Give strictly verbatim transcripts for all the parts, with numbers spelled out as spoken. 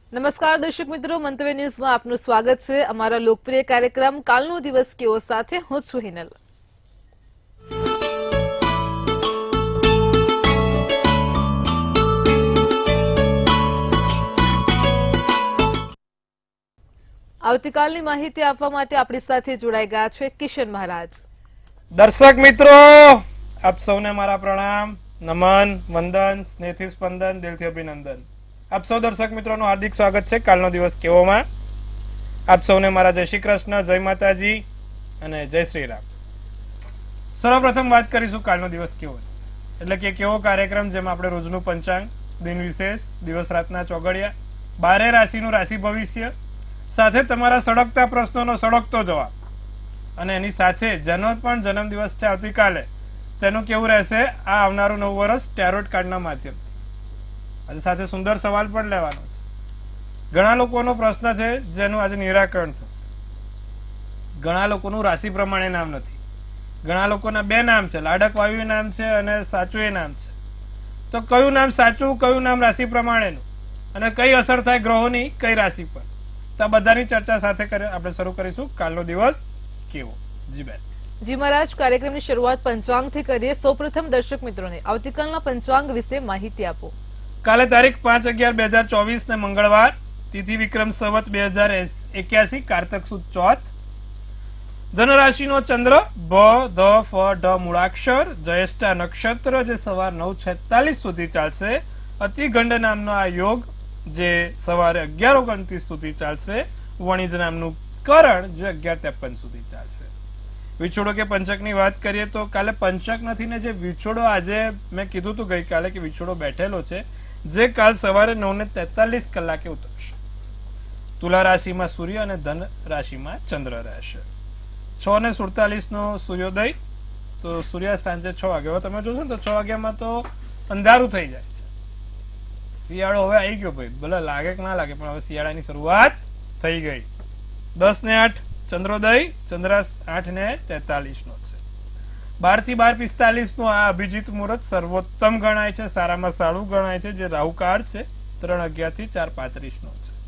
નમસ્કાર દર્શક મિત્રો, મંતવ્ય ન્યૂઝમાં આપનું સ્વાગત છે. અમારા લોકપ્રિય કાર્યક્રમ કાલનો દિવસ કેવો સાથે હું છું હિનલ. આવતીકાલની માહિતી આપવા માટે આપણી સાથે જોડાઈ ગયા છે કિશન મહારાજ. દર્શક મિત્રો, આપ સૌને મારા પ્રણામ, નમન, વંદન, સ્નેહથી સ્પંદન, દિલથી અભિનંદન. આપ સૌ દર્શક મિત્રોનું હાર્દિક સ્વાગત છે કાલનો દિવસ કેવોમાં. આપ સૌને મારા જય શ્રી કૃષ્ણ, જય માતાજી અને જય શ્રી રામ. સર્વપ્રથમ વાત કરીશું કાલનો દિવસ કેવો, એટલે કે કેવો કાર્યક્રમ જેમાં આપણે રોજનું પંચાંગ, દિન વિશેષ, દિવસ રાતના ચોગડિયા, બારે રાશિનું રાશિ ભવિષ્ય, સાથે તમારા સળગતા પ્રશ્નોનો સળગતો જવાબ, અને એની સાથે જેનો પણ જન્મદિવસ છે આવતીકાલે તેનું કેવું રહેશે આ આવનારું નવું વર્ષ ટેરોટ કાર્ડના માધ્યમથી. આજે સાથે સુંદર સવાલ પણ લેવાનો છે. ઘણા લોકોનો પ્રશ્ન છે જેનું આજે નિરાકરણ થશે. ઘણા લોકોનું રાશિ પ્રમાણે નામ નથી. ઘણા લોકોના બે નામ છે, લાડક વાયુ નામ છે અને સાચું એ નામ છે. તો કયું નામ સાચું, કયું નામ રાશિ પ્રમાણેનું, અને કઈ અસર થાય ગ્રહોની કઈ રાશિ પર, તો આ બધાની ચર્ચા સાથે આપણે શરૂ કરીશું કાલનો દિવસ કેવો. જી બેન. જી મહારાજ, કાર્યક્રમની શરૂઆત પંચાંગથી કરીએ. સૌપ્રથમ દર્શક મિત્રોને આવતીકાલના પંચાંગ વિશે માહિતી આપો. કાલે તારીખ પાંચ અગિયાર બે હજાર ચોવીસ ને મંગળવાર, તિથિ વિક્રમ સંવત બે હજાર એક્યાસી, કારતક સુદ ચોથ, ધનરાશિનો ચંદ્ર ભ ધ ફ ઢ મૂળાક્ષર, જ્યેષ્ઠા નક્ષત્ર જે સવાર નવ છેતાલીસ સુધી ચાલશે, અતિગંડ નામનો આ યોગ જે સવારે અગિયાર ઓગણત્રીસ સુધી ચાલશે, વણિજ નામનું કરણ જે અગિયાર ત્રેપન સુધી ચાલશે. વિછોડો કે પંચકની વાત કરીએ તો કાલે પંચક નથી ને જે વિછોડો આજે મેં કીધું હતું ગઈકાલે કે વિછોડો બેઠેલો છે, જે કાલ સવારે નવ ને તેતાલીસ કલાકે ઉતરશે. તુલા રાશિમાં સૂર્ય અને ધન રાશિમાં ચંદ્ર રહેશે. છ ને સુડતાલીસ નો સૂર્યોદય, તો સૂર્યાસ્ત સાંજે છ વાગે. હવે તમે જોશો ને તો છ વાગ્યામાં તો અંધારું થઈ જાય છે. શિયાળો હવે આવી ગયો ભાઈ, ભલે લાગે કે ના લાગે, પણ હવે શિયાળાની શરૂઆત થઈ ગઈ. દસ ને આઠ ચંદ્રોદય, ચંદ્રાસ્ત આઠ ને તેતાલીસ નો છે. બાર થી બાર પિસ્તાલીસ નું આ અભિજીત મુહૂર્ત સર્વોત્તમ ગણાય છે, સારામાં સારું ગણાય છે, જે રાહુકાળ છે ત્રણ અગિયાર થી ચાર પાંત્રીસ નો છે.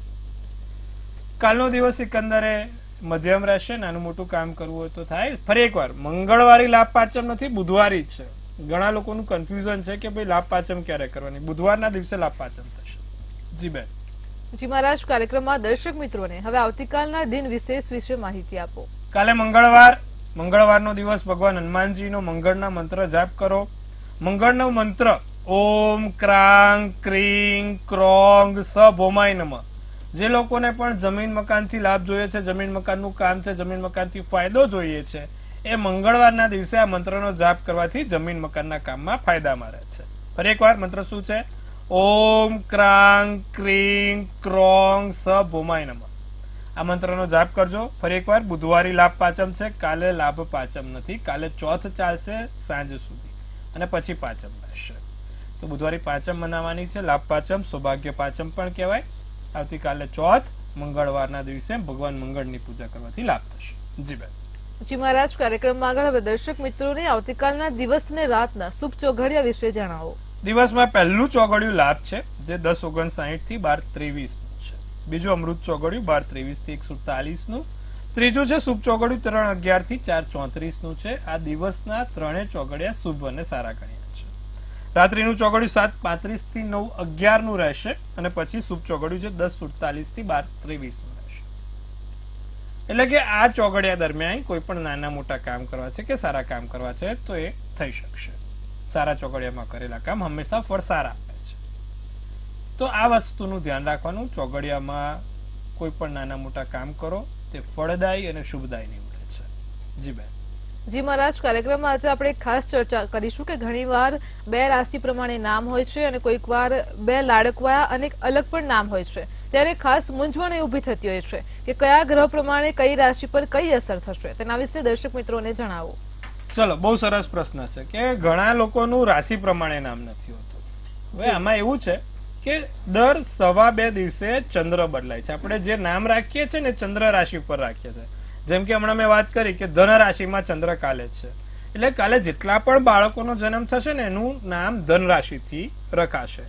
કાલનો દિવસ સિકંદરે મધ્યમ રહેશે. નાનું મોટું કામ કરવું હોય તો થાય. ફરી એકવાર, મંગળવારી લાભ પાંચમ નથી, બુધવારી જ છે. ઘણા લોકોનું કન્ફ્યુઝન છે કે ભાઈ લાભ પાંચમ ક્યારે કરવાની. બુધવારના દિવસે લાભ પાંચમ થશે. જી બેન. જી મહારાજ, કાર્યક્રમમાં દર્શક મિત્રોને હવે આવતીકાલના દિન વિશેષ વિશે માહિતી આપો. કાલે મંગળવાર, મંગળવારનો દિવસ ભગવાન હનુમાનજીનો મંગળના મંત્ર જાપ કરો. મંગળનો મંત્ર ઓમ ક્રાંગ ક્રીંગ ક્રોંગ સ ભોમાય નમઃ. જે લોકોને પણ જમીન મકાનથી લાભ જોઈએ છે, જમીન મકાનનું કામ છે, જમીન મકાનથી ફાયદો જોઈએ છે, એ મંગળવારના દિવસે આ મંત્રનો જાપ કરવાથી જમીન મકાનના કામમાં ફાયદામાં રહે છે. ફરી એકવાર મંત્ર શું છે? ઓમ ક્રાંગ ક્રીંગ ક્રોંગ સ ભોમાય નમઃ. આ મંત્રનો જાપ કરજો. ફરી એકવાર, બુધવારી લાભ પાંચમ છે, કાલે લાભ પાંચમ નથી. કાલે ચોથ ચાલશે સાંજ સુધી અને પછી પાંચમ રહેશે. તો બુધવારી પાંચમ મનાવવાની છે. લાભ પાંચમ, સૌભાગ્ય પાંચમ પણ કહેવાય. આવતીકાલે ચોથ, મંગળવારના દિવસે ભગવાન મંગળની પૂજા કરવાથી લાભ થશે. જી બેન. જી મહારાજ, કાર્યક્રમમાં આગળ હવે દર્શક મિત્રોને આવતીકાલના દિવસ ને રાતના શુભ ચોઘડિયા વિશે જણાવો. દિવસમાં પહેલું ચોઘડિયું લાભ છે, જે દસ ઓગણસાઠ થી બાર ત્રેવીસ નું છે. બીજું અમૃત ચોઘડિયું બાર ત્રેવીસ થી એક સુડતાલીસ નું. ત્રીજું છે શુભ ચોઘડિયું ત્રણ અગિયાર થી ચાર ચોત્રીસ નું છે. આ દિવસના ત્રણેય ચોઘડિયા શુભ અને સારા ગણ્યા છે. રાત્રિનું ચોઘડિયું સાત પાંત્રીસ થી નવ અગિયાર નું રહેશે, અને પછી શુભ ચોઘડિયું છે દસ સુડતાલીસ થી બાર ત્રેવીસ નું રહેશે. એટલે કે આ ચોઘડિયા દરમિયાન કોઈ પણ નાના મોટા કામ કરવા છે કે સારા કામ કરવા છે તો એ થઈ શકશે. સારા ચોઘડિયામાં કરેલા કામ હંમેશા ફળ સારા આપે છે. તો આ વસ્તુનું ધ્યાન રાખવાનું. ચોઘડિયામાં કોઈ પણ નાના મોટા કામ કરો તે ફળદાયી અને શુભદાયી નીવડે છે. જી બેન. જી મહારાજ, કાર્યક્રમમાં આજે આપણે ખાસ ચર્ચા કરીશું કે ઘણીવાર બે રાશિ પ્રમાણે નામ હોય છે અને કોઈક વાર બે લાડકવાયા અને અલગ પણ નામ હોય છે. ત્યારે ખાસ મૂંઝવણ એ ઊભી થતી હોય છે કે કયા ગ્રહ પ્રમાણે કઈ રાશિ પર કઈ અસર થશે. તેના વિશે દર્શક મિત્રોને જણાવો. ચલો, બહુ સરસ પ્રશ્ન છે કે ઘણા લોકોનું રાશિ પ્રમાણે નામ નથી હોતું. હવે આમાં એવું છે કે દર સવા બે દિવસે ચંદ્ર બદલાય છે. આપણે જે નામ રાખીએ છીએ ને ચંદ્ર રાશિ ઉપર રાખીએ છીએ. જેમ કે હમણાં મેં વાત કરી કે ધન રાશિમાં ચંદ્ર કાલે છે, એટલે કાલે જેટલા પણ બાળકોનો જન્મ થશે ને એનું નામ ધન રાશિથી રખાશે. સ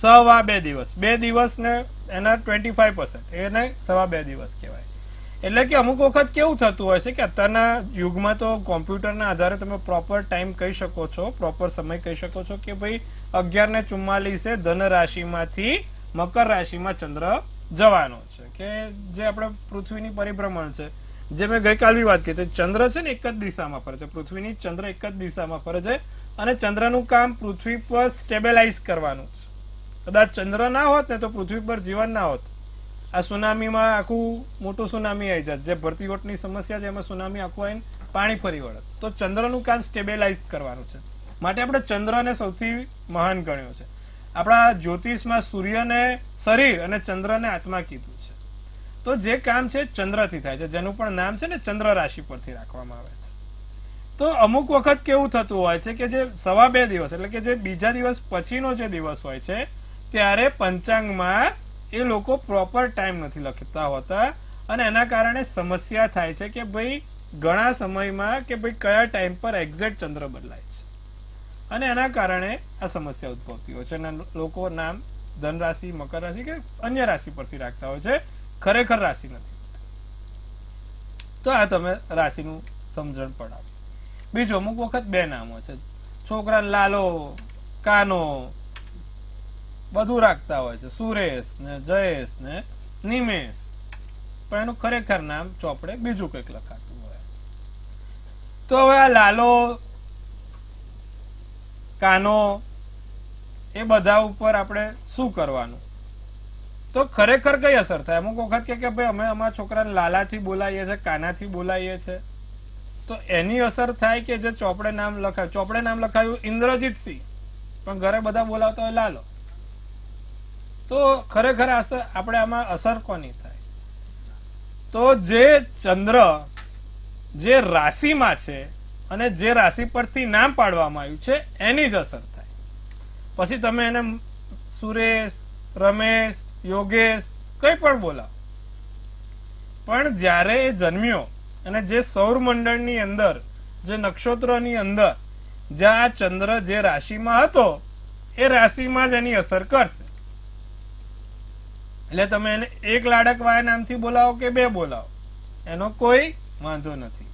સવા બે દિવસ બે દિવસ ને એના ટ્વેન્ટી ફાઈવ પર્સન્ટ એને સવા બે દિવસ કહેવાય. એટલે કે અમુક વખત કેવું થતું હોય છે કે અત્યારના યુગમાં તો કોમ્પ્યુટરના આધારે તમે પ્રોપર ટાઈમ કહી શકો છો, પ્રોપર સમય કહી શકો છો કે ભાઈ અગિયાર ને ચુમ્માલીસે ધન રાશિમાંથી મકર રાશિમાં ચંદ્ર જવાનો છે, કે જે આપણે પૃથ્વીની પરિભ્રમણ છે, જે મેં ગઈકાલ બી વાત કરી. ચંદ્ર છે ને એક જ દિશામાં ફરે છે, પૃથ્વીની ચંદ્ર એક જ દિશામાં ફરે છે અને ચંદ્રનું કામ પૃથ્વી પર સ્ટેબિલાઇઝ કરવાનું છે. કદાચ ચંદ્ર ના હોત ને તો પૃથ્વી પર જીવન ના હોત. આ સુનામીમાં આખું મોટું સુનામી આવી જાય, જે ભરતીઓટની સમસ્યા છે એમાં સુનામી આખું આવીને પાણી ફરી વળે. તો ચંદ્રનું કામ સ્ટેબિલાઇઝ કરવાનું છે, માટે આપણે ચંદ્રને સૌથી મહાન ગણ્યો છે. આપણા જ્યોતિષમાં સૂર્યને શરીર અને ચંદ્રને આત્મા કીધું છે. તો જે કામ છે ચંદ્રથી થાય છે, જેનું પણ નામ છે ને ચંદ્ર રાશિ પરથી રાખવામાં આવે છે. તો અમુક વખત કેવું થતું હોય છે કે જે સવા બે દિવસ એટલે કે જે બીજા દિવસ પછીનો જે દિવસ હોય છે ત્યારે પંચાંગમાં એ લોકો પ્રોપર ટાઈમ નથી લખતા હોતા અને એના કારણે સમસ્યા થાય છે કે ભાઈ ઘણા સમયમાં કે ભાઈ કયા ટાઈમ પર એક્ઝેક્ટ ચંદ્ર બદલાય છે અને એના કારણે આ સમસ્યા ઉદ્ભવતી હોય છે અને લોકો નામ ધન રાશિ, મકર રાશિ કે અન્ય રાશિ પરથી રાખતા હોય છે, ખરેખર રાશિ નથી. તો આ તમે રાશિનું સમજણ પડાવો. બીજું, અમુક વખત બે નામ હોય છે, છોકરા લાલો, કાનો બધું રાખતા હોય છે, સુરેશ ને જયેશ ને નિમેશ, પણ એનું ખરેખર નામ ચોપડે બીજું કંઈક લખાતું હોય. તો હવે આ લાલો, કાનો એ બધા ઉપર આપણે શું કરવાનું? તો ખરેખર કઈ અસર થાય? અમુક વખત કે ભાઈ અમે અમારા છોકરાને લાલાથી બોલાવીએ છીએ, કાનાથી બોલાવીએ છીએ, તો એની અસર થાય કે જે ચોપડે નામ લખાય, ચોપડે નામ લખાયું ઇન્દ્રજીત સિંહ, પણ ઘરે બધા બોલાવતા હોય લાલો. તો ખરેખર આપણે આમાં અસર કોની થાય? તો જે ચંદ્ર જે રાશિમાં છે અને જે રાશિ પરથી નામ પાડવામાં આવ્યું છે એની જ અસર થાય. પછી તમે એને સુરેશ, રમેશ, યોગેશ કઈ પણ બોલાવો, પણ જ્યારે એ જન્મ્યો અને જે સૌર મંડળની અંદર, જે નક્ષત્રની અંદર જ્યાં આ ચંદ્ર જે રાશિમાં હતો એ રાશિમાં જ એની અસર કરશે. એટલે તમે એને એક લાડકવાયા નામથી બોલાવો કે બે બોલાવો, એનો કોઈ વાંધો નથી.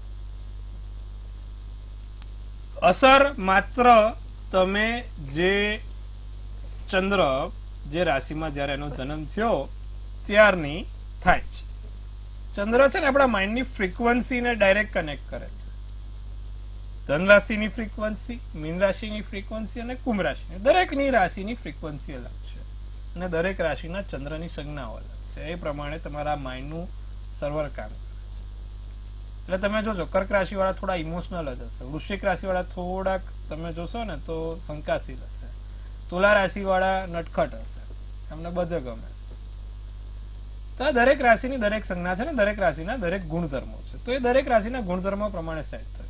અસર માત્ર તમે જે ચંદ્ર જે રાશિમાં જ્યારે એનો જન્મ થયો ત્યારની થાય છે. ચંદ્ર છે ને આપણા માઇન્ડની ફ્રીક્વન્સીને ડાયરેક્ટ કનેક્ટ કરે છે. ધન રાશિની ફ્રીક્વન્સી, મીન રાશિની ફ્રીક્વન્સી અને કુંભ રાશિની, દરેકની રાશિની ફ્રીક્વન્સી અલગ છે અને દરેક રાશિના ચંદ્રની સંજ્ઞાઓ અલગ છે. એ પ્રમાણે તમારા માઇન્ડનું સર્વર કામ કરે છે. એટલે તમે જોજો કર્ક રાશિ વાળા થોડા ઇમોશનલ જ હશે, વૃશ્ચિક રાશિ વાળા થોડાક તમે જોશો ને તો શંકાશીલ હશે, તુલા રાશિ વાળા નટખટ હશે, તમને બધે ગમે. તો દરેક રાશિની દરેક સંજ્ઞા છે ને દરેક રાશિના દરેક ગુણધર્મો છે. તો એ દરેક રાશિના ગુણધર્મો પ્રમાણે સેટ થયું છે.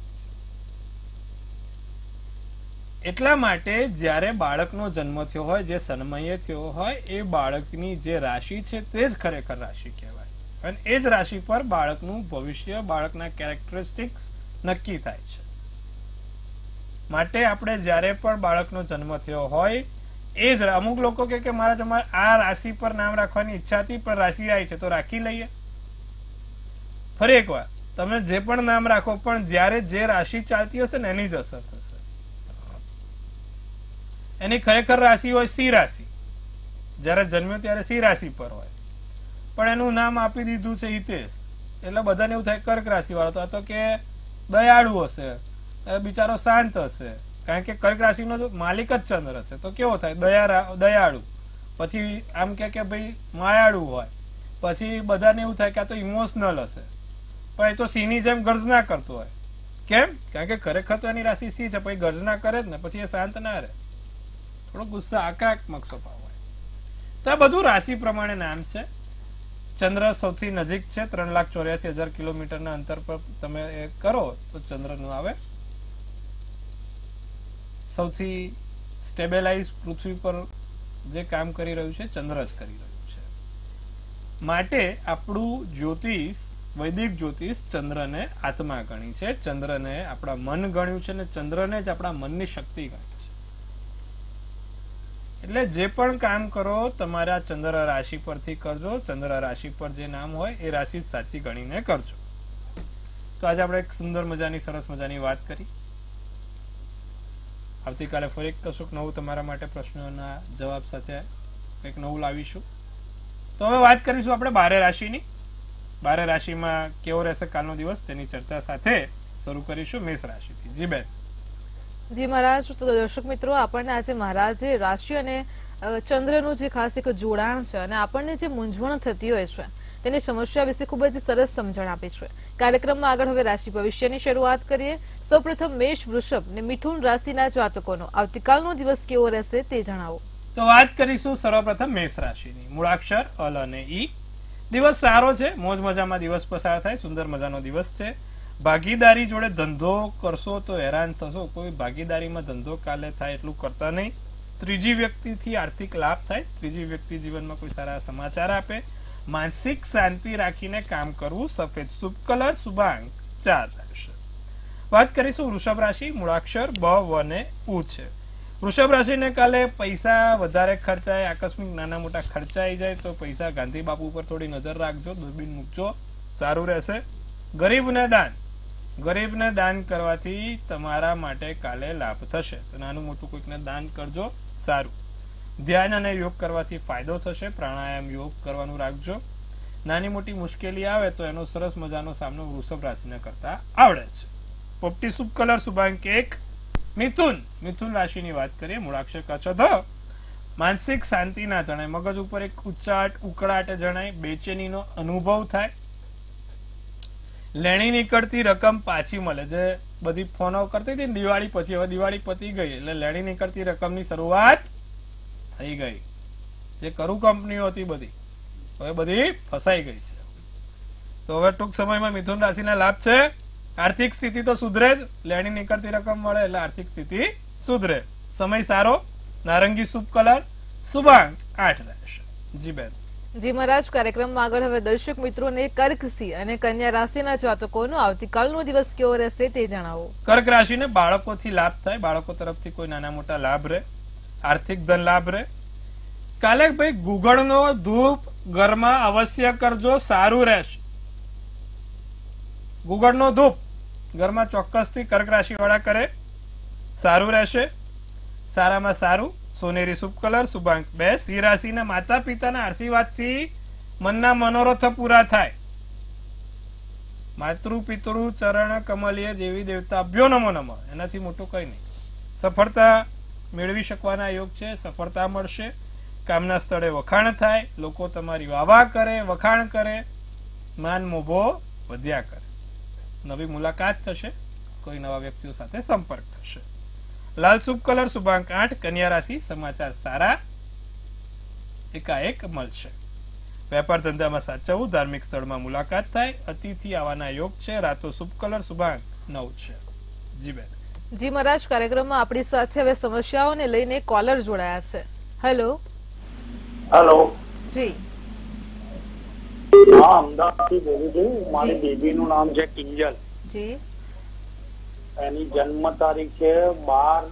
એટલા માટે જ્યારે બાળકનો જન્મ થયો હોય, જે સન્મયે થયો હોય, એ બાળકની જે રાશિ છે તે જ ખરેખર રાશિ કહેવાય અને એ જ રાશિ પર બાળકનું ભવિષ્ય, બાળકના કેરેક્ટરિસ્ટિક્સ નક્કી થાય છે. માટે આપણે જ્યારે પણ બાળકનો જન્મ થયો હોય એ જ, અમુક લોકો કે મારા તમારે આ રાશિ પર નામ રાખવાની ઈચ્છા હતી પણ રાશિ આવી છે તો રાખી લઈએ. ફરી એકવાર, તમે જે પણ નામ રાખો પણ જ્યારે જે રાશિ ચાલતી હશે ને એની જ અસર થશે. એની ખરેખર રાશિ હોય સિંહ રાશિ, જ્યારે જન્મ્યો ત્યારે સિંહ રાશિ પર હોય, પણ એનું નામ આપી દીધું છે હિતેશ, એટલે બધાને એવું થાય કર્ક રાશિ વાળો તો આ તો કે દયાળુ હશે, બિચારો શાંત હશે, કારણ કે કર્ક રાશિનો જો માલિક જ ચંદ્ર છે તો કેવો થાય દયા દયાળુ. પછી આમ કે કે ભાઈ માયાળુ હોય, પછી બધાને એવું થાય કે આ તો ઇમોશનલ હશે, પણ એ તો સિંહની જેમ ગર્જના કરતો હોય. કેમ? કારણ કે ખરેખર તો એની રાશિ સિંહ છે, પછી ગર્જના કરે જ ને, પછી એ શાંત ના રહે, થોડો ગુસ્સા આક્રમક સ્વભાવ હોય. તો આ બધું રાશિ પ્રમાણે નામ છે. ચંદ્ર સૌથી નજીક છે, ત્રણ લાખ ચોર્યાસી હજાર કિલોમીટરના અંતર પર તમે એ કરો તો ચંદ્રનું આવે. સૌથી સ્ટેબિલાઇઝ પૃથ્વી પર જે કામ કરી રહ્યું છે ચંદ્ર જ કરી રહ્યું છે. માટે આપણું જ્યોતિષ, વૈદિક જ્યોતિષ ચંદ્રને આત્મા ગણી છે, ચંદ્રને આપણા મન ગણ્યું છે અને ચંદ્રને જ આપણા મનની શક્તિ ગણી છે. એટલે જે પણ કામ કરો તમારા ચંદ્ર રાશિ પરથી કરજો. ચંદ્ર રાશિ પર જે નામ હોય એ રાશિ સાચી ગણીને કરજો. તો આજે આપણે એક સુંદર મજાની સરસ મજાની વાત કરી. આવતીકાલે ફરી કશુંક નવું તમારા માટે પ્રશ્નોના જવાબ સાથે કંઈક નવું લાવીશું. તો હવે વાત કરીશું આપણે બારે રાશિની. બારે રાશિમાં કેવો રહેશે કાલનો દિવસ તેની ચર્ચા સાથે શરૂ કરીશું મેષ રાશિથી. જી બેન. જી મહારાજ, તો દર્શક મિત્રો, આપણને આજે મહારાજે રાશિ અને ચંદ્રનું જે ખાસ એક જોડાણ છે અને આપણને જે મૂંઝવણ થતી હોય છે તેની સમસ્યા વિશે ખૂબ જ સરસ સમજણ આપી છે. કાર્યક્રમમાં આગળ હવે રાશિ ભવિષ્યની શરૂઆત કરીએ. સૌપ્રથમ મેષ, વૃષભ ને મિથુન રાશિના જાતકોનો આવતીકાલનો દિવસ કેવો રહેશે તે જણાવો. તો વાત કરીશું સર્વપ્રથમ મેષ રાશિની. મૂળાક્ષર અલ અને ઈ. દિવસ સારો છે, મોજ મજામાં દિવસ પસાર થાય, સુંદર મજાનો દિવસ છે. ભાગીદારી જોડે ધંધો કરશો તો હેરાન થશો. કોઈ ભાગીદારીમાં ધંધો કાલે થાય એટલું કરતા નહીં. ત્રીજી વ્યક્તિથી આર્થિક લાભ થાય. ત્રીજી વ્યક્તિ જીવનમાં કોઈ સારા સમાચાર આપે. માનસિક શાંતિ રાખીને કામ કરવું. સફેદ શુભ કલર, શુભાંક ચાર રહેશે. વાત કરીશું વૃષભ રાશિ. મૂળાક્ષર બ વ ને ઉ છે. વૃષભ રાશિને કાલે પૈસા વધારે ખર્ચાય, આકસ્મિક નાના મોટા ખર્ચા આવી જાય તો પૈસા ગાંધી બાપુ ઉપર થોડી નજર રાખજો, દૂરબીન મૂકજો, સારું રહેશે. ગરીબને દાન ગરીબને દાન કરવાથી તમારા માટે કાલે લાભ થશે. તો નાનું મોટું કોઈકને દાન કરજો, સારું. ધ્યાન અને યોગ કરવાથી ફાયદો થશે. પ્રાણાયામ યોગ કરવાનું રાખજો. નાની મોટી મુશ્કેલી આવે તો એનો સરસ મજાનો સામનો વૃષભ રાશિને કરતા આવડે છે. પોપટી શુભ કલર, શુભાંક એક. મિથુન મિથુન રાશિની વાત કરીએ. મૂળાક્ષર કચ્છ ધ. માનસિક શાંતિ ના જણાય, મગજ ઉપર એક ઉચ્ચાટ ઉકળાટ જણાય, બેચેનીનો અનુભવ થાય. લેણી નીકળતી રકમ પાછી મળે. જે બધી ફોનો કરતી હતી દિવાળી પછી, હવે દિવાળી પતી ગઈ એટલે લેણી નીકળતી રકમની શરૂઆત થઈ ગઈ. જે કરું કંપનીઓ હતી બધી હવે બધી ફસાઈ ગઈ છે. તો હવે ટૂંક સમયમાં મિથુન રાશિના લાભ છે. આર્થિક સ્થિતિ તો સુધરે જ. લેણી નીકળતી રકમ મળે એટલે આર્થિક સ્થિતિ સુધરે. સમય સારો. નારંગી શુભ કલર, શુભાંક આઠ રહેશે. જી બેન. જી મહારાજ, કાર્યક્રમમાં આગળ હવે દર્શક મિત્રોને કર્ક સિંહ અને કન્યા રાશિના જાતકોનો આવતીકાલનો દિવસ કેવો રહેશે તે જણાવો. કર્ક રાશિને બાળકોથી લાભ થાય. બાળકો તરફથી કોઈ નાના મોટા લાભ રહે. આર્થિક ધન લાભ રહે. કાલે ભાઈ ગુગળનો ધૂપ ઘરમાં અવશ્ય કરજો, સારું રહેશે. ગુગળનો ધૂપ ઘરમાં ચોક્કસથી કર્ક રાશિ વાળા કરે, સારું રહેશે. સારામાં સારું. સોનેરી શુભ કલર, શુભાંક બે. સિંહ રાશિના માતા પિતાના આશીર્વાદથી મનના મનોરથ પૂરા થાય. માતૃ પિતૃ ચરણ કમલીય દેવી દેવતા અભ્યો નમો નમઃ. એનાથી મોટું કઈ નહીં. સફળતા મેળવી શકવાના યોગ છે. સફળતા મળશે. કામના સ્થળે વખાણ થાય. લોકો તમારી વાવા કરે, વખાણ કરે. માન મોભો વધ્યા કરે. નવી મુલાકાત થશે. કોઈ નવા વ્યક્તિઓ સાથે સંપર્ક થશે. લાલ શુભ કલર, શુભાંક આઠ. કન્યા રાશિ સમાચાર સારા એકાએક મળશે. વેપાર ધંધામાં સાચવવું. ધાર્મિક સ્થળમાં મુલાકાત થાય. અતિથિ આવવાના યોગ છે. રાતો શુભ કલર, શુભાંક નવ છે. જી બેન. જી મહારાજ, કાર્યક્રમમાં આપણી સાથે હવે સમસ્યાઓને લઈને કોલર જોડાયા છે. હેલો. હેલો. જી. હા, અમદાવાદથી બોલું છું. મારી બેબીનું નામ છે કિંજલ. જી. એની જન્મ તારીખ છે બાર.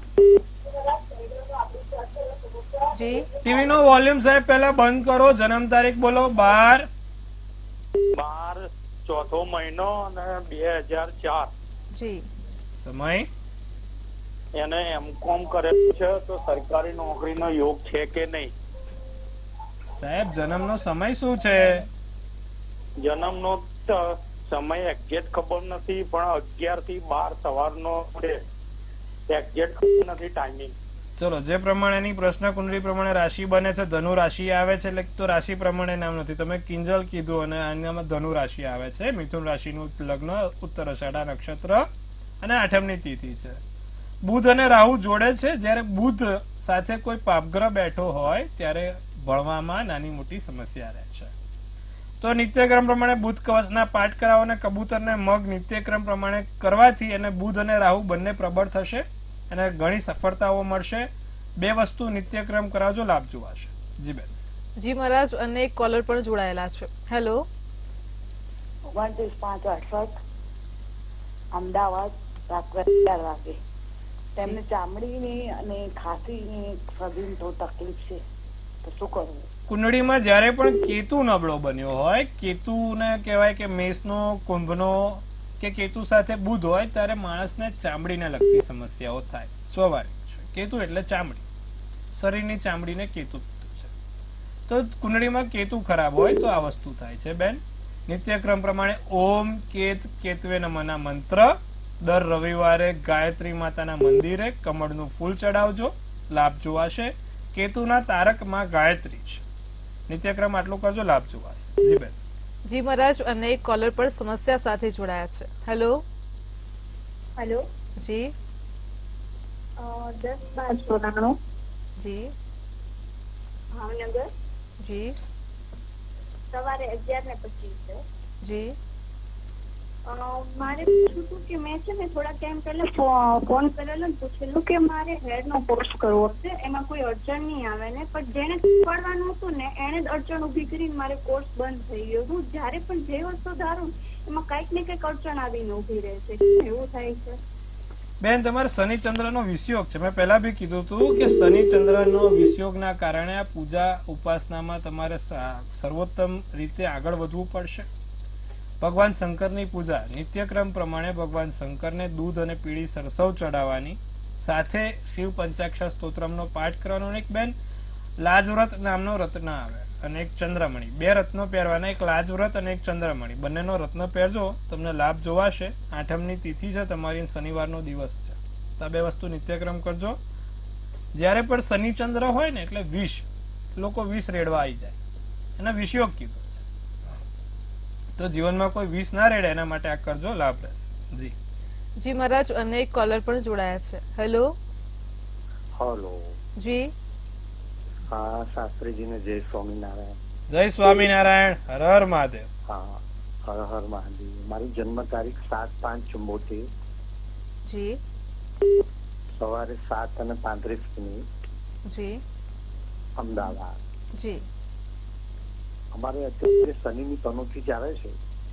જી. ટીવી નો વોલ્યુમ સાહેબ પહેલા બંધ કરો. જન્મ તારીખ બોલો. બાર બાર ચોથો મહિનો અને બે હજાર ચાર. જી. સમય. એને એમ કોમ કરેલું છે તો સરકારી નોકરીનો યોગ છે કે નહીં? સાહેબ જન્મનો સમય શું છે? જન્મનો સમય એક્ઝેક્ટ ખબર નથી પણ અગિયાર થી બાર સવારનો છે. એક્ઝેક્ટ ખબર નથી ટાઈમિંગ. ચલો, જે પ્રમાણેની પ્રશ્ન કુંડળી પ્રમાણે રાશિ બને છે, ધનુ રાશિ આવે છે એટલે તો રાશિ પ્રમાણે નામ નથી. તમે કિંજલ કીધું અને આનામાં ધનુ રાશિ આવે છે. મિથુન રાશિનું લગ્ન, ઉત્તર અષાઢા નક્ષત્ર અને આઠમની તિથિ છે. બુધ અને રાહુ જોડે છે. જ્યારે બુધ સાથે કોઈ પાપગ્રહ બેઠો હોય ત્યારે ભણવામાં નાની મોટી સમસ્યા રહે છે. તો નિત્યક્રમ પ્રમાણે બુધ કવચના પાઠ કરાવો અને કબૂતરને મગ નિત્યક્રમ પ્રમાણે કરવાથી અને બુધ અને રાહુ બંને પ્રબળ થશે અને ઘણી સફળતાઓ મળશે. બે વસ્તુ નિત્યક્રમ કરાવજો, લાભ જોવાશે. જી બેન. જી મહારાજ, અને એક કોલર પણ જોડાયેલા છે. હેલો. ઓગણત્રીસ પાંચ અડસઠ અમદાવાદ રાત્રે અગિયાર વાગે. તેમને ચામડીની અને ખાંસીની સઘન તો તકલીફ છે, તો શું કરવું? કુંડળીમાં જ્યારે પણ કેતુ નબળો બન્યો હોય, કેતુને કહેવાય કે મેષનો, કુંભનો કે કેતુ સાથે બુધ હોય, ત્યારે માણસને ચામડીને લગતી સમસ્યાઓ થાય. સ્વાભાવિક છે, કેતુ એટલે ચામડી, શરીરની ચામડીને કેતુ છે. તો કુંડળીમાં કેતુ ખરાબ હોય તો આ વસ્તુ થાય છે બેન. નિત્યક્રમ પ્રમાણે ઓમ કેત કેતવે નમઃના મંત્ર દર રવિવારે ગાયત્રી માતાના મંદિરે કમળનું ફૂલ ચડાવજો, લાભ જોવાશે. કેતુના તારકમાં ગાયત્રી છે. નિત્યક્રમ આટલું કરજો, લાભ જોવાશે. જી બેન. જી મહારાજ, અને એક કોલર પર સમસ્યા સાથે જોડાયા છે. હેલો હેલો જી. દસ બાર ચોરાણું જી ભાવનગર, જી સવારે અગિયાર ને પચીસ. જી મારે પૂછવું હતું કે મેં છે ને થોડા ટાઈમ પહેલા ફોન કરેલો ને પૂછેલું કે મારે હેર નો કોર્સ કરવો છે, એમાં કોઈ અડચણ નહીં આવે ને, પણ જેને કરવાનું હતું ને એને જ અડચણ ઉભી કરીને મારે કોર્સ બંધ થઈ ગયો. હું જયારે પણ જે વસ્તુ ધારું એમાં કઈક ને કઈક અડચણ આવીને ઉભી રહે છે, એવું થાય છે. બેન, તમારે શનિ ચંદ્ર નો વિષયોગ છે. મેં પહેલા બી કીધું હતું કે શનિ ચંદ્ર નો વિષયોગના કારણે આ પૂજા ઉપાસનામાં તમારે સર્વોત્તમ રીતે આગળ વધવું પડશે. ભગવાન શંકરની પૂજા નિત્યક્રમ પ્રમાણે ભગવાન શંકરને દૂધ અને પીળી સરસવ ચડાવવાની, સાથે શિવ પંચાક્ષર સ્તોત્રમનો પાઠ કરવાનો. એક બેન લાજવ્રત નામનો રત્ન આવે અને એક ચંદ્રમણી, બે રત્નો પહેરવાના, એક લાજવ્રત અને એક ચંદ્રમણી, બંનેનો રત્ન પહેરજો, તમને લાભ જોવાશે. આઠમની તિથિ છે તમારી, શનિવારનો દિવસ છે. તો આ બે વસ્તુ નિત્યક્રમ કરજો. જ્યારે પણ શનિ ચંદ્ર હોય ને એટલે વિષ, લોકો વિષ રેડવા આવી જાય, એના વિષયોગ કીધો. તો જીવનમાં કોઈ વિષ ના રેડે એના માટે આ કરજો, લાભ રહેશે. જી જી મહારાજ, અને એક કોલર પણ જોડાયા છે. હેલો હેલો જી. હા શાસ્ત્રીજીને જય સ્વામિનારાયણ. જય સ્વામિનારાયણ. હર હર મહાદેવ. હા હર હર મહાદેવ. મારી જન્મ તારીખ સાત પાંચ ચુંબોતેર, જી સવારે સાત અને પાંત્રીસ મિનિટ, જી અમદાવાદ. જી અમારે અત્યારે શનિની પનોતી ચાલે છે.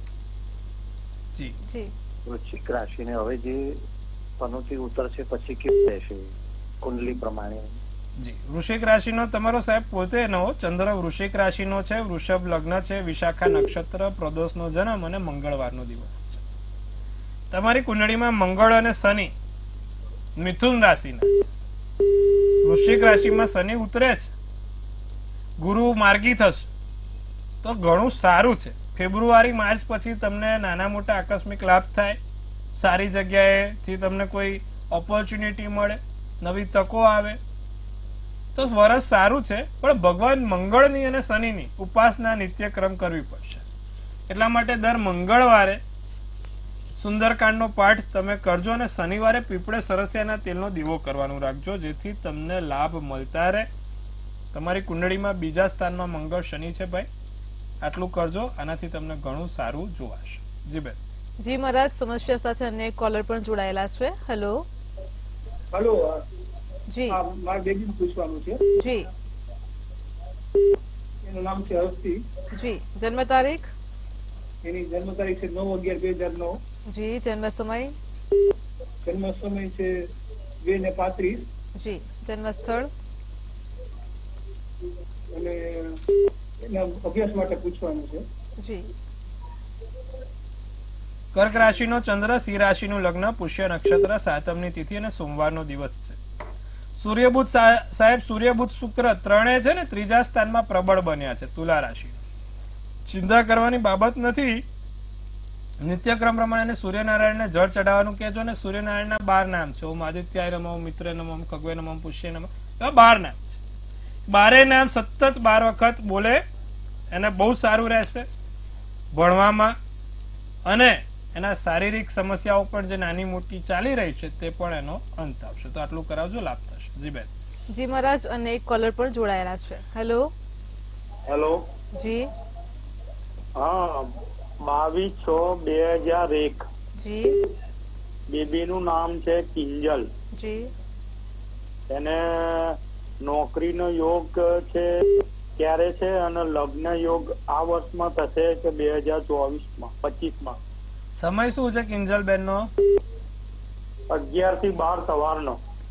જી જી વૃશ્ચિક રાશિને હવે જે પનોતી ઉતરશે પછી કેવું રહેશે કુંડલી પ્રમાણે? જી વૃશ્ચિક રાશિનો તમારો સાહેબ પોતે નવો ચંદ્ર વૃશ્ચિક રાશિનો છે, વૃષભ લગ્ન છે, વિશાખા નક્ષત્ર, પ્રદોષનો જન્મ અને મંગળવારનો દિવસ છે. તમારી કુંડળીમાં મંગળ અને શનિ મિથુન રાશિના છે. વૃશ્ચિક રાશિમાં શનિ ઉતરે છે, ગુરુ માર્ગી થશે, તો ઘણું સારું છે. ફેબ્રુઆરી માર્ચ પછી તમને નાના મોટા આકસ્મિક લાભ થાય, સારી જગ્યાએથી તમને કોઈ ઓપોર્ચ્યુનિટી મળે, નવી તકો આવે, તો વરસ સારું છે. પણ ભગવાન મંગળની અને શનિની ઉપાસના નિત્યક્રમ કરવી પડશે. એટલા માટે દર મંગળવારે સુંદરકાંડનો પાઠ તમે કરજો અને શનિવારે પીપળે સરસિયાના તેલનો દીવો કરવાનું રાખજો, જેથી તમને લાભ મળતા રહે. તમારી કુંડળીમાં બીજા સ્થાનમાં મંગળ શનિ છે ભાઈ, આટલું કરજો, આનાથી તમને ઘણું સારું જોવાશે. જી બેન. જી મહારાજ, સમસ્યા સાથે અન્ય કોલર પણ જોડાયેલા છે. હેલો હેલો જી. મારે બેબી પૂછવાનું છે. જી એનું નામ છે હસ્તી. જી જન્મ તારીખ? એની જન્મ તારીખ છે નવ અગિયાર બે હજાર નવ. જી જન્મ સમય? જન્મ સમય છે બે ને પાંત્રીસ. જી જન્મ સ્થળ? અને એના અભ્યાસ માટે પૂછવાનું છે. જી. કર્ક રાશિનો ચંદ્ર, સિંહ રાશિનું લગ્ન, પુષ્ય નક્ષત્ર, સાતમની તિથિ અને સોમવારનો દિવસ છે. સૂર્યબુધ સાહેબ, સૂર્યબુધ શુક્ર ત્રણે છે ને ત્રીજા સ્થાનમાં પ્રબળ બન્યા છે તુલા રાશિ. ચિંતા કરવાની બાબત નથી. નિત્યક્રમ પ્રમાણે સૂર્યનારાયણને જળ ચડાવવાનું કહેજો. ને સૂર્યનારાયણના બાર નામ છે: ઓમ આદિત્યાય નમઃ, ઓમ મિત્રે નમઃ, ઓમ ખગ્વે નમઃ, ઓમ પુષ્ય નમઃ. એવા બાર નામ છે. બારે નામ સતત બાર વખત બોલે, એને બહુ સારું રહેશે ભણવામાં, અને એના શારીરિક સમસ્યાઓ પણ જે નાની મોટી ચાલી રહી છે તે પણ એનો અંત આવશે. તો આટલું કરાવજો, લાભ થશે. જી બેન. જી મહારાજ, અને એક કોલર પણ જોડાયેલા છે. હેલો હેલો જી. હા, બાવીસ છ બે હજાર એક. જી. બેબી નું નામ છે કિંજલ. જી. એને નોકરીનો યોગ છે ક્યારે છે, અને લગ્ન યોગ આ વર્ષમાં થશે કે બે હજાર ચોવીસ માં પચીસ માં? સમય શું છે કિંજલ બેન નો? અગિયાર થી બાર સવારનો.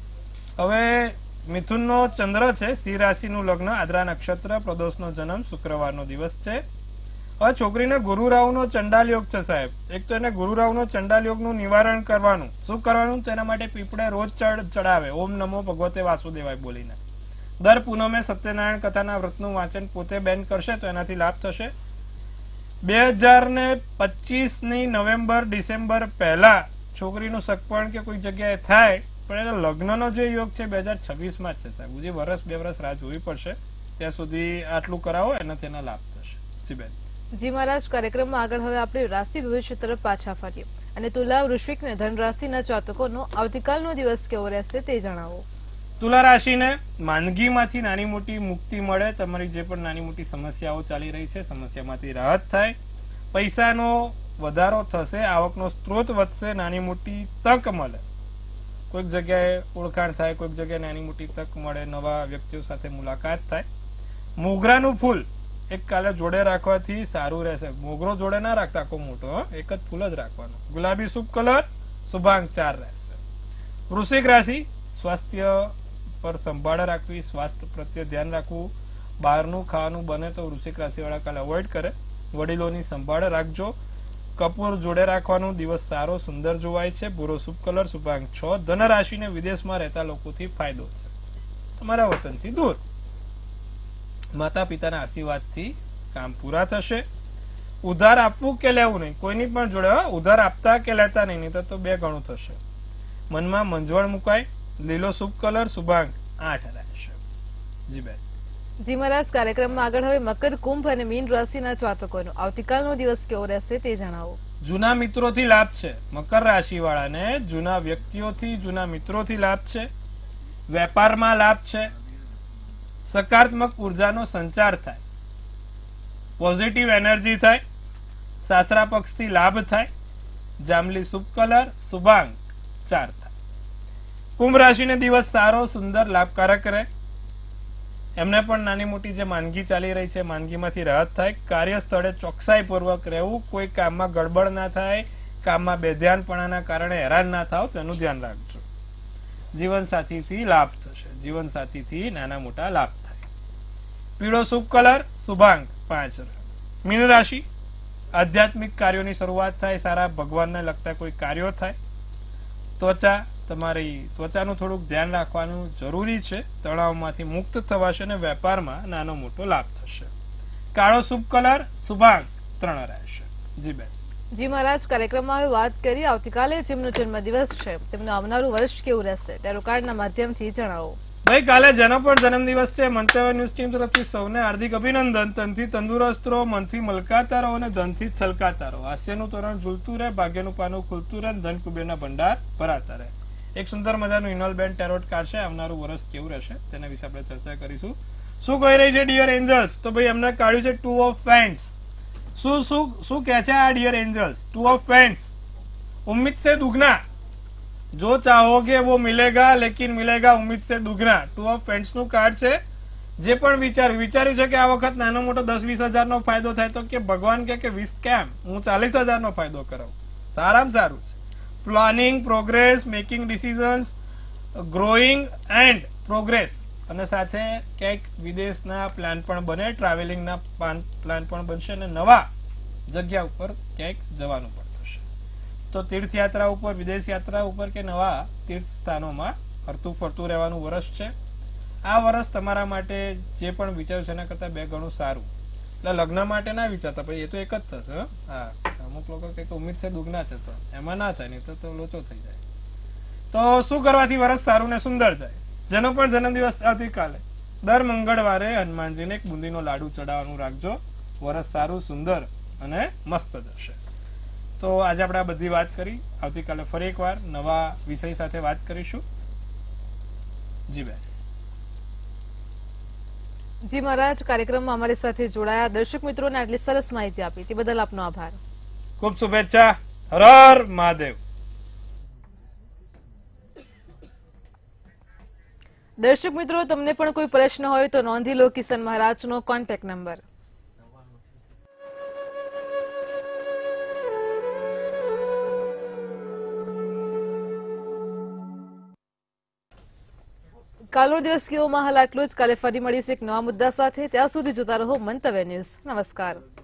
હવે મિથુનનો ચંદ્ર છે, સિંહ રાશિનું લગ્ન, આદ્રા નક્ષત્ર, પ્રદોષનો જન્મ, શુક્રવારનો દિવસ છે. હવે છોકરીને ગુરુ રાહુનો ચંડાલ યોગ છે સાહેબ. એક તો એને ગુરુ રાહુનો ચંડાલ યોગનું નિવારણ કરવાનું. શું કરવાનું? તેના માટે પીપળે રોજ ચડ ચડાવે ઓમ નમો ભગવતે વાસુદેવાય બોલીને. દર પૂનમે સત્યનારાયણ કથાના વ્રતનું વાંચન પોતે બેન કરશે તો એનાથી લાભ થશે. બે હજાર ને પચીસ ની નવેમ્બર ડિસેમ્બર પહેલા છોકરીનું સગપણ કે કોઈ જગ્યાએ થાય, પણ એના લગ્નનો જે યોગ છે બે હજાર છવ્વીસ માં જ છે સાહેબ. હજી વર્ષ બે વર્ષ રાહ જોવી પડશે. ત્યાં સુધી આટલું કરાવો, એનાથી એના લાભ થશે. જી બેન. જી મહારાજ, કાર્યક્રમમાં આગળ હવે આપણે રાશિ ભવિષ્ય તરફ પાછા ફરીએ અને તુલા, વૃશ્ચિક ને ધન રાશિના જાતકોનો આવતીકાલનો દિવસ કેવો રહેશે તે જણાવો. તુલા રાશિને માંદગીમાંથી નાની મોટી મુક્તિ મળે. તમારી જે પણ નાની મોટી સમસ્યાઓ ચાલી રહી છે, સમસ્યામાંથી રાહત થાય, પૈસાનો વધારો થશે, આવકનો સ્ત્રોત વધશે, નાની મોટી તક મળે. કોઈક જગ્યાએ ઓળખાણ થાય, કોઈક જગ્યાએ નાની મોટી તક મળે, નવા વ્યક્તિઓ સાથે મુલાકાત થાય. મોગરાનું ફૂલ એક કાલે જોડે રાખવાથી સારું રહેશે. મોગરો જોડે ના રાખતા, આખો મોટો, એક જ ફૂલ જ રાખવાનો. ગુલાબી શુભ કલર, શુભાંક ચાર રહેશે. વૃશ્ચિક રાશિ, સ્વાસ્થ્ય પર સંભાળ રાખવી, સ્વાસ્થ્ય પ્રત્યે ધ્યાન રાખવું. બહારનું ખાવાનું બને તો વૃશ્ચિક રાશિ વાળા કાલે અવોઇડ કરે. વડીલોની સંભાળ રાખજો. કપૂર જોડે રાખવાનું. દિવસ સારો સુંદર જોવાય છે. ભૂરો શુભ કલર, શુભાંક છ. ધન રાશિને વિદેશમાં રહેતા લોકોથી ફાયદો છે, તમારા વતનથી દૂર. માતા પિતાના આશીર્વાદથી કામ પૂરા થશે. ઉધાર આપવું કે લેવું નહીં, કોઈની પણ જોડે ઉધાર આપતા કે લેતા નહીં, નહીં તો બે ગણું થશે. મનમાં મંજવણ મુકાય. લીલો શુભ કલર, શુભાંક આઠ રહેશે. જી બેન. જી મહારાજ, કાર્યક્રમમાં આગળ હવે મકર, કુંભ અને મીન રાશિના જાતકોનો આવતીકાલનો દિવસ કેવો રહેશે તે જણાવો. જૂના મિત્રોથી લાભ છે. મકર રાશિ વાળાને જૂના વ્યક્તિઓથી, જૂના મિત્રોથી લાભ છે. વેપારમાં લાભ છે. સકારાત્મક ઉર્જાનો સંચાર થાય, પોઝિટિવ એનર્જી થાય, સાસરા પક્ષથી લાભ થાય. જાંબલી શુભ કલર, શુભાંક ચાર થાય. કુંભ રાશિને દિવસ સારો સુંદર લાભકારક રહે. એમને પણ નાની મોટી જે માંદગી ચાલી રહી છે, માંદગીમાંથી રાહત થાય. કાર્યસ્થળે ચોકસાઈ પૂર્વક રહેવું. કોઈ કામમાં ગડબડ ના થાય, કામમાં બેધ્યાનપણાના કારણે હેરાન ના થાવ તેનું ધ્યાન રાખજો. જીવન સાથીથી લાભ થશે. જીવન સાથીથી નાના મોટા લાભ થાય. પીળો શુભ કલર, શુભાંક પાંચ. મીન રાશિ, આધ્યાત્મિક કાર્યોની શરૂઆત થાય. સારા ભગવાનને લગતા કોઈ કાર્યો થાય. ત્વચા, તમારી ત્વચાનું થોડુંક ધ્યાન રાખવાનું જરૂરી છે. તણાવમાંથી મુક્ત થવાશે અને વેપારમાં નાનો મોટો લાભ થશે. કાળો શુભ કલર, શુભાંક ત્રણ રહેશે. જી બેન. જી મહારાજ, કાર્યક્રમમાં હવે વાત કરી આવતીકાલે જેમનો જન્મદિવસ છે તેમનું આવનારું વર્ષ કેવું રહેશે તે કાર્ડના માધ્યમથી જણાવો. ગઈકાલે જેનો પણ જન્મદિવસ છે, મંતવ્ય ન્યૂઝ ટીમ તરફથી સૌને હાર્દિક અભિનંદન. તનથી તંદુરસ્ત રહો, મનથી મલકાતા રહો અને ધનથી છલકાતા રહો. હાસ્યનું તોરણ ઝૂલતું રહે, ભાગ્યનું પાનું ખુલતું રહે, ધન કુબેરના ભંડાર ભરાતા રહે. એક સુંદર મજાનું ઇનોલ બેન્ડ ટેરોટ કાર્ડ છે. આવનારું વર્ષ કેવું રહેશે તેના વિશે આપણે ચર્ચા કરીશું. શું કહી રહી છે ડિયર એન્જલ્સ? તો ભાઈ એમને કાઢ્યું છે ટુ ઓફ પેન્ટ્સ. શું શું શું કહે છે આ dear angels? Two of pentacles. ઉમ્મીદ से दुगना, जो चाहोगे वो मिलेगा, लेकिन मिलेगा उम्मीद से दुगना. टू ऑफ पेंट्स નું કાર્ડ છે. જે પણ વિચાર્યું વિચાર્યું છે કે આ વખત નાનો મોટો દસ વીસ હજાર નો ફાયદો થાય તો કે ભગવાન કે વીસ કેમ, હું ચાલીસ હજાર નો ફાયદો કરાવું. સારામાં સારું છે. Planning, progress, making decisions, growing and progress. અને સાથે ક્યાંક વિદેશના પ્લાન પણ બને, ટ્રાવેલિંગના પ્લાન પણ બનશે અને નવા જગ્યા ઉપર ક્યાંક જવાનું પણ થશે. તો તીર્થયાત્રા ઉપર, વિદેશ યાત્રા ઉપર કે નવા તીર્થ સ્થાનોમાં ફરતું ફરતું રહેવાનું વર્ષ છે. આ વર્ષ તમારા માટે જે પણ વિચાર્યું છે એના કરતાં બે ગણું સારું. એટલે લગ્ન માટે ના વિચારતા, પછી એ તો એક જ થશે. હા, અમુક લોકો કંઈક ઉમ્મીદ છે દુગના છે, તો એમાં ના થાય, નહીં તો તો લોચો થઈ જાય. તો શું કરવાથી વર્ષ સારું ને સુંદર જાય? જેનો પણ જન્મદિવસ આવતીકાલે દર મંગળવારે હનુમાનજીને એક બુંદીનો લાડુ ચડાવવાનું રાખજો. વર્ષ સારું, સુંદર અને મસ્ત જશે. તો આજે આપણે આ બધી વાત કરી. આવતીકાલે ફરી એકવાર નવા વિષય સાથે વાત કરીશું. જી બેન. જી મહારાજ, કાર્યક્રમમાં અમારી સાથે જોડાયા દર્શક મિત્રોને આટલી સરસ માહિતી આપી તે બદલ આપનો આભાર. ખૂબ શુભેચ્છા. હર હર મહાદેવ. દર્શક મિત્રો, તમને પણ કોઈ પ્રશ્ન હોય તો નોંધી લો કિશન મહારાજનો કોન્ટેક્ટ નંબર. કાલનો દિવસ કેવો હાલ આટલું જ. કાલે ફરી મળીશું એક નવા મુદ્દા સાથે. ત્યાં સુધી જોતા રહો મંતવ્ય ન્યૂઝ. નમસ્કાર.